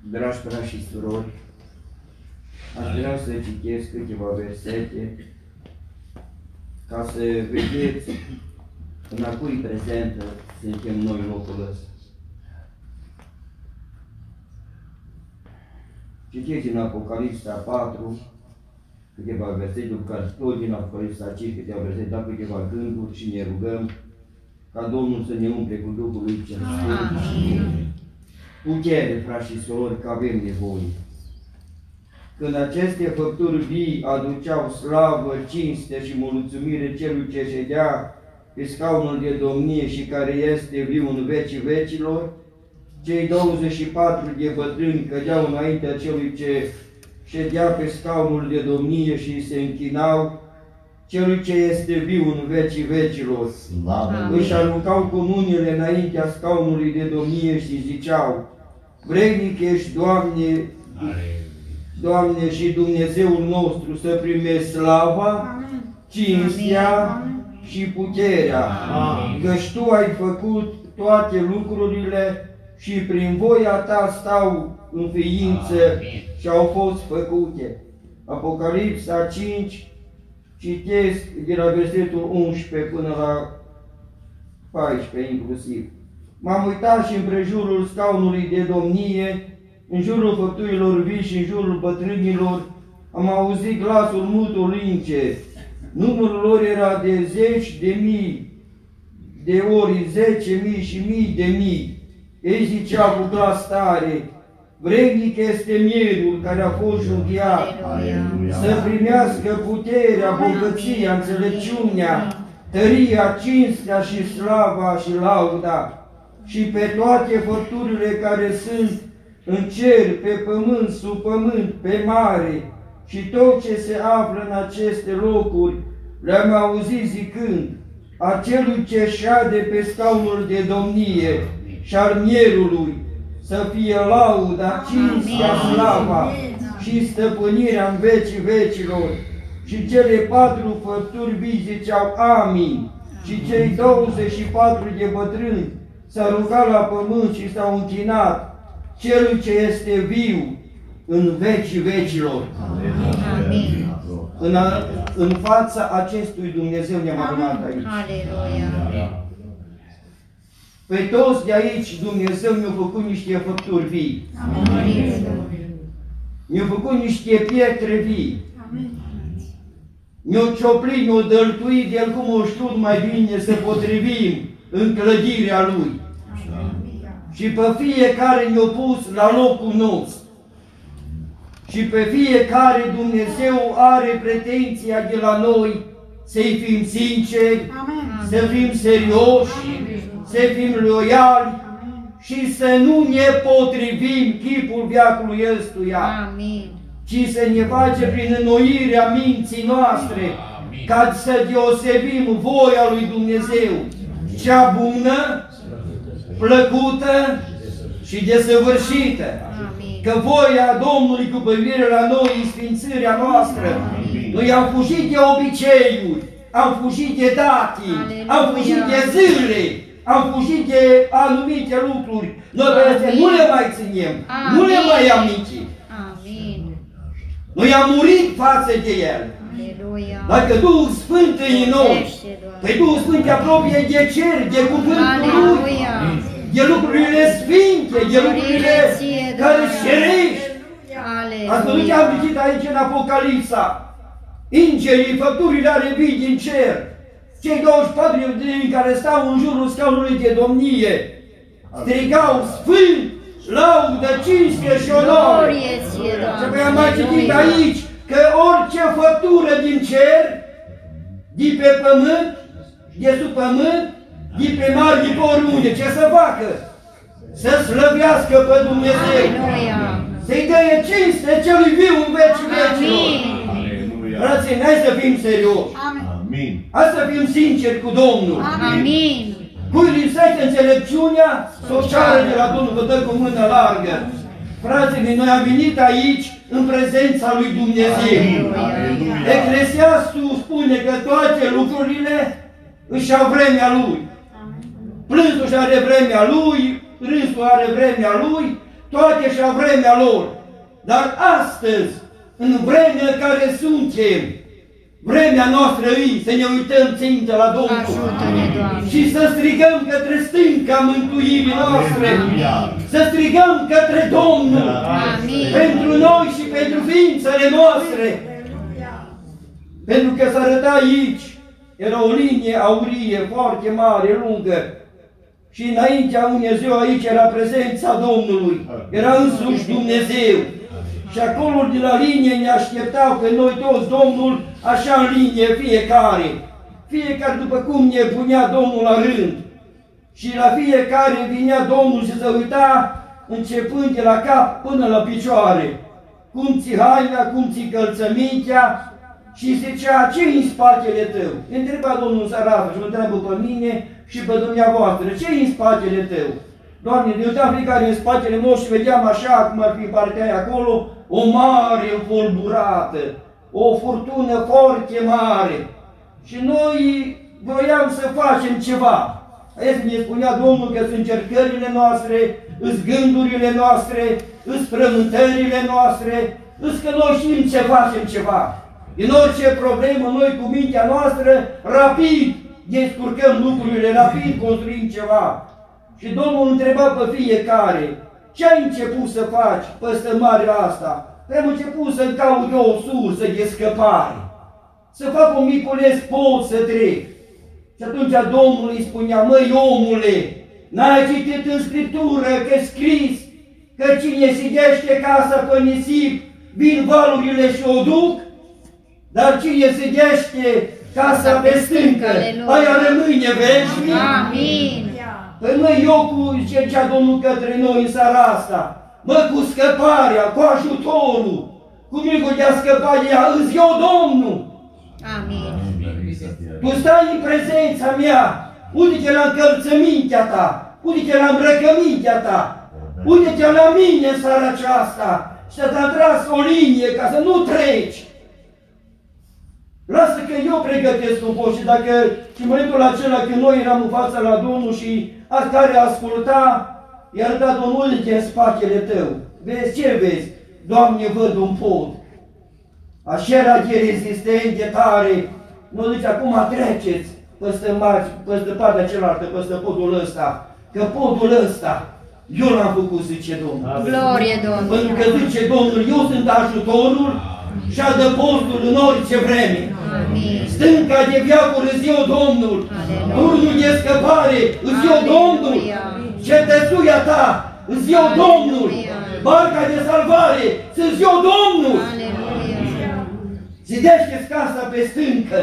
Dragi frați și surori, aș vrea să citesc câteva versete ca să vedeți în a cui prezentă suntem noi în locul ăsta. Citiți în Apocalipsa 4 câteva versete, după care tot din Apocalipsa 5 câteva versete, da câteva gânduri și ne rugăm ca Domnul să ne umple cu Duhul lui cel Sfânt. Putere, frați și surori, că avem nevoie. Când aceste făpturi vii aduceau slavă, cinste și mulțumire celui ce ședea pe scaunul de domnie și care este viu în vecii vecilor, cei 24 de bătrâni cădeau înaintea celui ce ședea pe scaunul de domnie și se închinau celui ce este viu în vecii vecilor. Își aruncau cu mâinile înaintea scaunului de domnie și ziceau: vrednic ești, Doamne, Doamne și Dumnezeul nostru, să primești slava, cinstea și puterea, căci Tu ai făcut toate lucrurile și prin voia Ta stau în ființă și au fost făcute. Apocalipsa 5, citesc de la versetul 11 până la 14 inclusiv. M-am uitat și împrejurul scaunului de domnie, în jurul făpturilor vii și în jurul bătrânilor, am auzit glasul multor lince. Numărul lor era de 10.000, de ori 10.000 și mii de mii. Ei ziceau cu glas tare: vrednic este mielul care a fost junghiat, să primească puterea, bogăția, înțelepciunea, tăria, cinstea și slava și lauda. Și pe toate făpturile care sunt în cer, pe pământ, sub pământ, pe mare și tot ce se află în aceste locuri, le-am auzit zicând: acelui ce șade pe scaunul de domnie și al mielului, să fie lauda, cinstea, slava și stăpânirea în vecii vecilor. Și cele 4 făpturi vii ziceau: amin. Și cei 24 de bătrâni s-au rugat la pământ și s-au închinat celui ce este viu în vecii vecilor. Amin. În fața acestui Dumnezeu ne-am adunat aici. Aleluia. Pe toți de aici Dumnezeu ne-a făcut niște făpturi vii. Ne-a făcut niște pietre vii. Ne-a cioplit, ne-a dăltuit de el cum o știut mai bine să potrivim în clădirea Lui. Și pe fiecare ne-a pus la locul nostru. Și pe fiecare Dumnezeu are pretenția de la noi să-i fim sinceri, să fim serioși, să fim loiali și să nu ne potrivim chipul veacului ăstuia, ci să ne face prin înnoirea minții noastre, ca să deosebim voia lui Dumnezeu, cea bună, plăcută și desăvârșită. Că voia Domnului cu privire la noi, sfințirea noastră, noi am fugit de obiceiuri, am fugit de datii, am fugit de zile, am fugit de anumite lucruri. Noi pe nu le mai ținem, nu le mai amintim. Noi am murit față de El. Dacă Duhul Sfânt e în noi, păi Duhul Sfânt te apropie de cer, de cuvântul Lui, de lucrurile sfinte, de lucrurile care cerești. Ați văzut ce am citit aici în Apocalipsa? Îngerii, făpturile ale vii din cer, cei 24 din care stau în jurul scaunului de domnie, strigau: sfânt, laudă, cinste și onoare. Și apoi am mai citit aici că orice făptură din cer, de pe pământ, de sub pământ, de pe mare, de pe oriunde, ce să facă? Să slăvească pe Dumnezeu, să-i dăie cinste celui viu în vecii vecilor. Frații, hai să fim serioși, hai să fim sinceri cu Domnul. Cui lipsește înțelepciunea, s-o ceară de la Domnul, vă dă cu mână largă. Frații, noi am venit aici în prezența lui Dumnezeu. Eclesiastul spune că toate lucrurile își au vremea lui. Plânsul și are vremea lui, râsul are vremea lui, toate și-au vremea lor. Dar astăzi, în vremea în care suntem, vremea noastră îi să ne uităm țintă la Domnul. Ajută-ne, Doamne. Și să strigăm către stânca mântuirii noastre. Să strigăm către Domnul. Amin. Pentru noi și pentru ființele noastre. Pentru că s-a arătat aici, era o linie aurie foarte mare, lungă. Și înaintea unei ziua aici era prezența Domnului. Era însuși Dumnezeu. Și acolo de la linie ne așteptau pe noi toți Domnul, așa în linie fiecare. Fiecare după cum ne punea Domnul la rând. Și la fiecare vinea Domnul și se uita începând de la cap până la picioare. Cum ți haina, cum ți încălțămintea și zicea, ce-i în spatele tău? Întreba Domnul Sarafa și mă întreabă pe mine și pe dumneavoastră, ce-i în spatele tău? Doamne, ne uitam fiecare în spatele nostru și vedeam așa, cum ar fi partea aia acolo, o mare învolburată, o furtună foarte mare. Și noi voiam să facem ceva. Aici ne spunea Domnul că sunt încercările noastre, îs gândurile noastre, îs frământările noastre, îs că noi știm ce facem ceva. Din orice problemă, noi cu mintea noastră, rapid descurcăm lucrurile, rapid construim ceva. Și Domnul întreba pe fiecare, ce ai început să faci peste marea asta? Am început să-mi caut eu o sursă de scăpare, să fac un miculeț pod să trec. Și atunci Domnul îi spunea, măi omule, n-ai citit în Scriptură că scris că cine sidește casa pe nisip, vin valurile și o duc? Dar cine sidește casa pe stâncă, aia rămâne veșnic? Amin. Păi măi, eu cu ce zicea Domnul către noi în seara asta, mă, cu scăparea, cu ajutorul, cu micul de a scăpa de ea, îți eu Domnul. Amin. Tu stai în prezența mea, uite-te la încălțămintea ta, uite-te la îmbrăcămintea ta, uite-te la mine în seara aceasta și să-ți-am tras o linie ca să nu treci. Lasă că eu pregătesc un post și dacă în momentul acela când noi eram în fața la Domnul și care asculta, i-a arătat un uite în spatele tău. Vezi ce vezi? Doamne, văd un pod. Așa era de rezistent, de tare. Nu zice, acum treceți peste partea cealaltă, peste podul ăsta. Că podul ăsta, eu l-am făcut, zice Domnul. Glorie Domnului. Pentru că zice Domnul, eu sunt ajutorul și adăpostul în orice vreme. Amin. Stânca de viacuri îți eu Domnul. Turnul de scăpare îți eu Domnul. Cetățuia ta îți eu Domnul. Barca de salvare îți eu Domnul. Zidește-ți casa pe stâncă.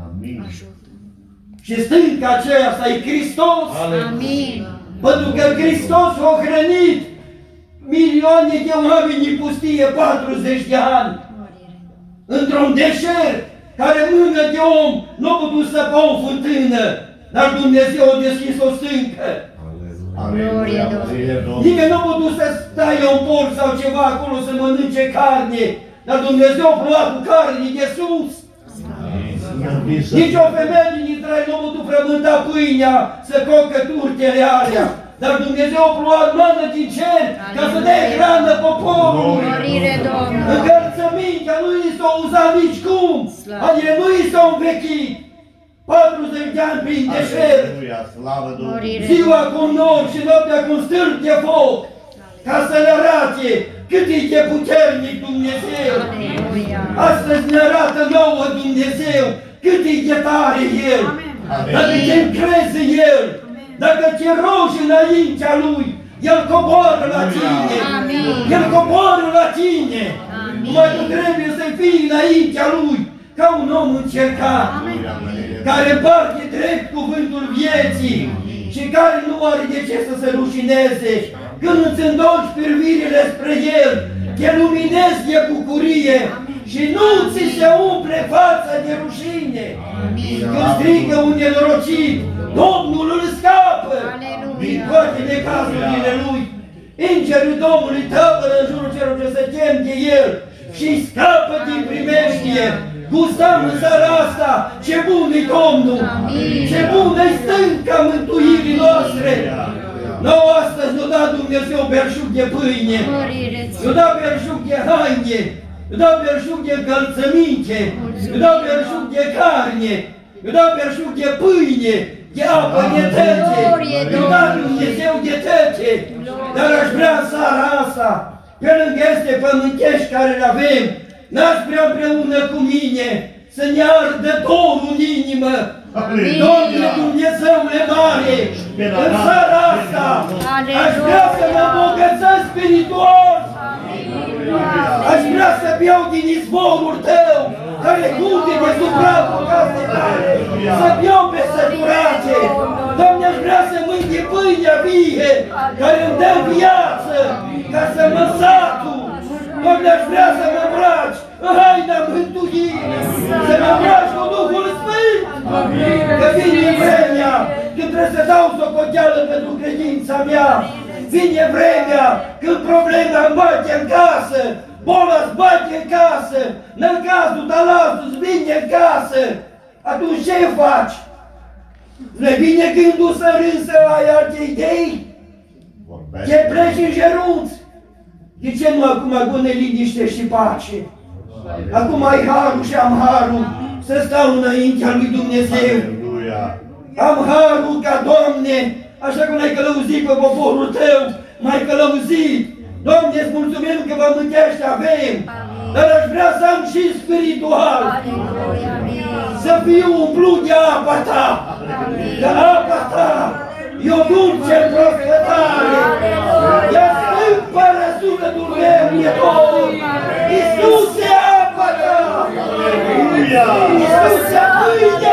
Și stânca aceea e Hristos. Amin. Pentru că Hristos a hrănit milioane de oameni în pustie 40 de ani. Într-un deșert care mână de om nu a putut săpa o fântână, dar Dumnezeu a deschis o stâncă. Glorie Domnului. Nimeni nu a putut să stai un porc sau ceva acolo să mănânce carne, dar Dumnezeu a plouat cu carne de sus. Nici o femeie din Israel nu a putut frământa pâinea să cocă turtele alea. Dar Dumnezeu a plouat mană din cer ca să dea hrană poporului. Mărire Domnului. Încălțămintea nu i s-a uzat nici cum. Adică nu i s-a învechit. 40 de ani prin deșert. Ziua cu nor și noaptea cu stâlp de foc. Ca să le arate cât e de puternic Dumnezeu. Astăzi ne arată nouă Dumnezeu cât e de tare El. Dacă te încrezi în El, dacă te rogi înaintea Lui, El coboară la tine. El coboară la tine. Numai tu trebuie să fii înaintea Lui, ca un om încercat, care împarte drept cuvântul vieții și care nu are de ce să se rușineze. Când îți întorci privirile spre El, te luminezi de bucurie și nu ți se umple fața de rușine. Când strigă un nenorocit, Domnul îl scapă din toate necazurile lui. Îngerul Domnului tăbără în jurul celor ce se tem de El și scapă din primeștie. Gustăm în seara asta ce bun e Domnul, ce bună e stânca mântuirii noastre. Nouă astăzi nu da Dumnezeu belșug de pâine, nu da belșug de haine, nu da belșug de încălțăminte, nu da belșug de carne, nu da belșug de pâine, de apă, de tăte, nu da Dumnezeu de tăte. Dar aș vrea seara asta, pe lângă este pământești care le avem, n-aș vrea împreună cu mine să ne ardă dorul în inimă. Doamne Dumnezeule mare, în seara asta aș vrea să mă bogățesc spiritual. Aș vrea să beau din izvorul Tău, care curge deasupra casei tale, să beau pe săturace. Doamne, aș vrea să mângâie pâinea vie, care îmi dă viață, ca să mă satur. Doamne, aș vrea să mă îmbraci în haina mântuirii, să mă îmbraci cu Duhul Sfânt. Că vine vremea când trebuie să dau socoteală pentru credința mea. Vine vremea când problema îmi bate în casă, boala îți bate în casă, năcazul, talazul îți vine în casă. Atunci ce faci? Ne vine gândul să râzi, să ai alte idei? Te pleci în gerunți. De ce nu acum cu neliniște și pace? Acum ai harul și am harul să stau înaintea lui Dumnezeu. Am harul ca, Doamne, așa cum ai călăuzit pe poporul Tău, m-ai călăuzit. Doamne, îți mulțumim că pământești avem, dar aș vrea să am și spiritual. Să fiu umplut de apa Ta, că apa Ta e o dulce prospătare. Ea stâmpără sufletul meu, e Domnul. Iisuse, apa Ta! Iisuse, pâine